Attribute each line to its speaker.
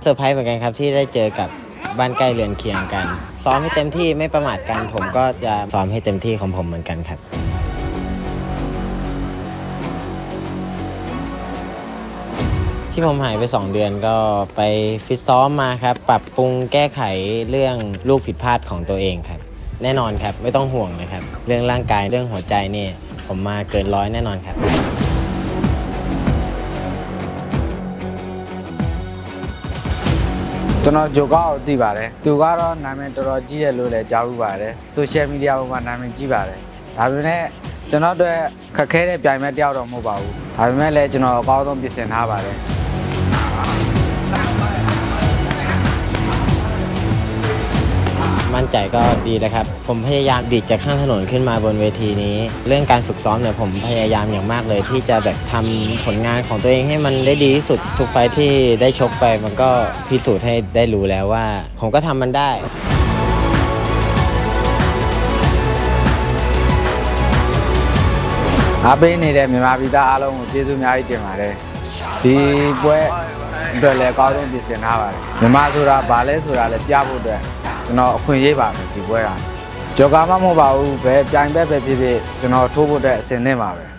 Speaker 1: อร์ไพรส์เหมือนกันครับที่ได้เจอกับบ้านใกล้เรือนเคียงกันซ้อมให้เต็มที่ไม่ประมาทกันผมก็จะซ้อมให้เต็มที่ของผมเหมือนกันครับที่ผมหายไป2 เดือนก็ไปฟิตซ้อมมาครับปรับปรุงแก้ไขเรื่องลูกผิดพลาดของตัวเองครับแน่นอนครับไม่ต้องห่วงนะครับเรื่องร่างกายเรื่องหัวใจนี่ผมมาเกิน100แน่นอนครับ
Speaker 2: ကျွန်တော်ဂျိုကာကိုသိပါတယ်သူကတော့နာမည်တော်တော်ကြီးတယ်လို့လည်းကြားဘူးပါတယ်ဆိုရှယ်မီဒီယာပေါ်မှာနာမည်ကြီးပါတယ်ဒါပေမဲ့ကျွန်တော်တို့ခက်ခဲတဲ့ပြိုင်မဲ့တယောက်တော့မဟုတ်ပါဘူးဒါပေမဲ့လည်းကျွန်တော်အကောင်းဆုံးပြင်ဆင်ထားပါတယ်
Speaker 1: มั่นใจก็ดีแล้วครับผมพยายามดีดจากข้างถนนขึ้นมาบนเวทีนี้เรื่องการฝึกซ้อมเนี่ยผมพยายามอย่างมากเลยที่จะแบบทำผลงานของตัวเองให้มันได้ดีที่สุดทุกไฟท์ที่ได้ชกไปมันก็พิสูจน์ให้ได้รู้แล้วว่าผมก็ทำมันได้
Speaker 2: အားပေးနေတဲ့မြန်မာပြည်သားအားလုံးကိုကျေးဇူးအများကြီးတင်ပါတယ်ဒီပွဲအတွက်လည်းအကောင်းဆုံးပြင်ဆင်ထားပါတယ်မြန်မာဆိုတာဘာလဲဆိုတာလည်းပြဖို့အတွက်ကျွန်တော်အခွင့်အရေးပါမယ်ဒီပွဲကကြော်ကာမှမဟုတ်ပါဘူးဘယ်ပြိုင်ဘက်ပဲဖြစ်ဖြစ်ကျွန်တော်ထိုးဖို့အတွက်အဆင်သင့်ပါပဲ